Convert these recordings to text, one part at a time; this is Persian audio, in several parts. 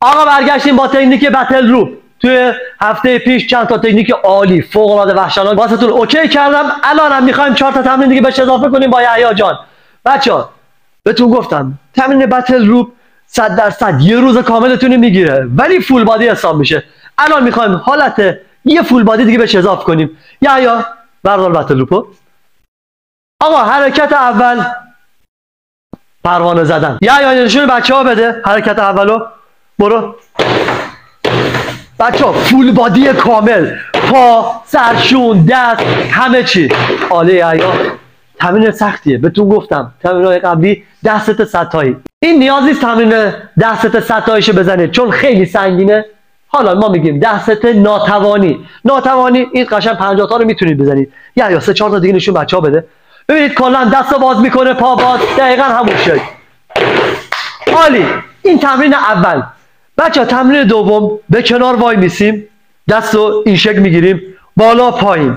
آقا برگشتیم با تکنیک بتل روپ. توی هفته پیش چند تا تکنیک عالی فوق العاده وحشتناک واسهتون اوکی کردم. الانم میخوایم 4 تا تمرین دیگه بهش اضافه کنیم با یحیی جان. بچه‌ها بهتون گفتم تمرین بتل روپ 100% یه روز کاملتون میگیره ولی فول بادی حساب میشه. الان میخوایم حالت یه فول بادی دیگه بهش اضافه کنیم. یحیی بردار بتل روپو. آقا حرکت اول پروانه زدن. یحیی نشون بچه‌ها بده حرکت اولو. برو بچه‌ها فول بادی کامل، پا، سرشون، دست، همه چی. عالی یحیی. تمرین سختیه بهتون گفتم تمرین‌های قبلی دستت 100 تایی. این نیاز نیست تمرین دستت 100 تاییشو بزنید چون خیلی سنگینه. حالا ما میگیم دستت ناتوانی این قشنگ 50 تا رو میتونید بزنید. یا 3-4 تا دیگه نشون بچه‌ها بده. ببینید کلا دستو باز میکنه، پا باز، دقیقاً همون شکل. عالی. این تمرین اول. بچه‌ها تمرین دوم به کنار وای میسیم، دستو این شکل میگیریم، بالا پایین.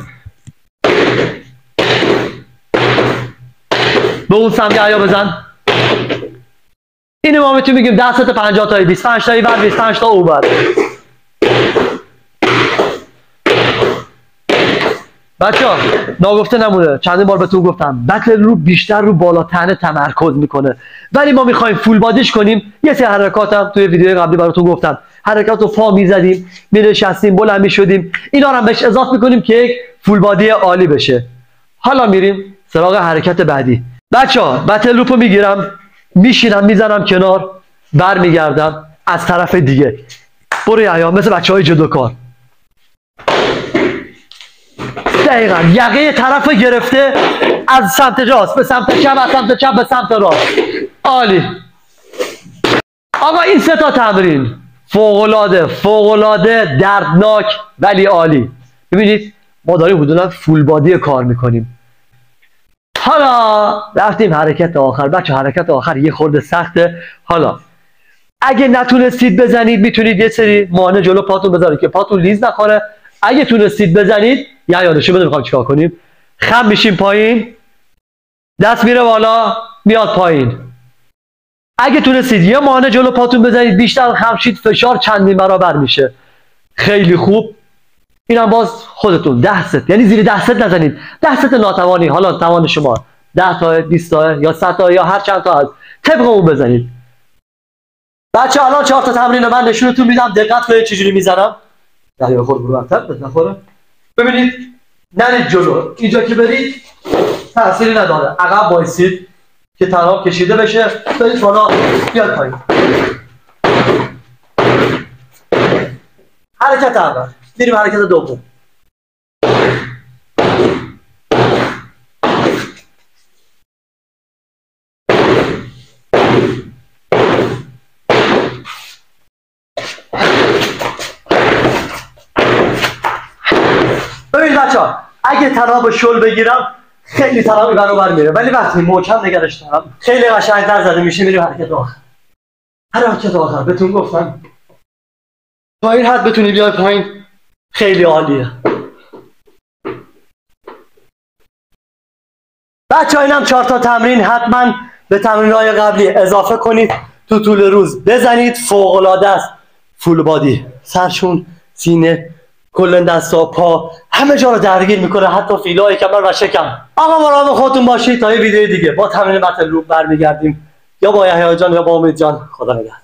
به اون سمت یحیی بزن. اینو ما میتونیم بگیم دستت 50 تایی، 25 تایی ور، 25 تا اون ور. بچه‌ها ناگفته نمونه، چندین بار بهتون گفتم بتل رو بیشتر رو بالا تنه تمرکز میکنه ولی ما میخوایم فول بادیش کنیم. یه سری حرکاتم توی ویدیوی قبلی براتون گفتم، حرکات رو پا میزدیم، مینشستیم، بلند میشدیم، اینا رو هم بهش اضافه میکنیم که یک فول بادی عالی بشه. حالا میریم سراغ حرکت بعدی. بچه‌ها بتل روپو میگیرم، میشینم، میزنم کنار، برمیگردم از طرف دیگه. برو یحیی مثل بچهای جودوکار. دقیقاً یقه طرف گرفته از سمت راست به سمت چپ، از سمت چپ به سمت راست. عالی. آقا این 3 تا تمرین فوق العاده دردناک ولی عالی. ببینید ما داریم حدودا فول بادی کار میکنیم. حالا رفتیم حرکت آخر. بچه حرکت آخر یه خورده سخته. حالا اگه نتونستید بزنید میتونید یه سری مانع جلو پاتون بذارید که پاتون لیز نخوره. اگه تونستید بزنید یا نشون بده میخوایم چیکار کنیم. خم میشیم پایین، دست میره بالا میاد پایین. اگه تونستید یه مانع جلو پاتون بزنید بیشتر خم شید فشار چندین برابر میشه. خیلی خوب. اینم باز خودتون 10 ست، یعنی زیر 10 ست نزنید. 10 ست ناتوانی، حالا توان شما 10 تا 20 تا یا 100 تا یا هر چند تا هست طبق اون بزنید. بچه الان 4 تا تمرین من نشونتون میدم، دقت کنید چجوری میزنم. یحیی خود برو انتر نخوره. ببینید نرید جلو، اینجا که برید تأثیری نداره. عقب وایسید که تناب کشیده بشه، برید بالا بیاد پایین. حرکت اول. میریم حرکت دوم. ببینید بچه‌ها اگه تناب شل بگیرم خیلی تنابی برابر میره ولی وقتی محکم نگرش دارم خیلی قشنگ‌تر زده میشه. میریم حرکت آخر. حرکت آخر بهتون گفتم تا این حد بتونی بیای پایین خیلی عالیه. بچه‌ها اینم 4 تا تمرین حتما به تمرین‌های قبلی اضافه کنید، تو طول روز بزنید. فوق‌العاده است. فول بادی، سرشون، سینه، کل دستا، پا، همه جا رو درگیر میکنه، حتی فیلای کمر و شکم. آقا مراقب خودتون باشید تا یه ویدیو دیگه با تمرین بتل روپ برمیگردیم، یا با یحیی جان یا با امید جان. خدا نگهدار.